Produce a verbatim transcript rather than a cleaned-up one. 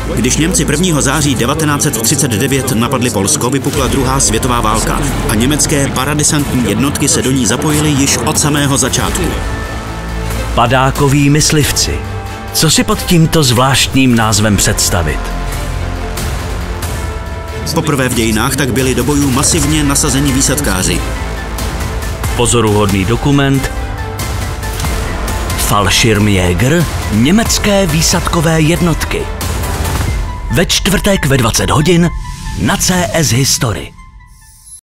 Když Němci prvního září devatenáct set třicet devět napadli Polsko, vypukla druhá světová válka a německé paradesantní jednotky se do ní zapojily již od samého začátku. Padákoví myslivci. Co si pod tímto zvláštním názvem představit? Poprvé v dějinách tak byli do bojů masivně nasazeni výsadkáři. Pozoruhodný dokument Fallschirmjäger, německé výsadkové jednotky. Ve čtvrtek ve dvacet hodin na C S History.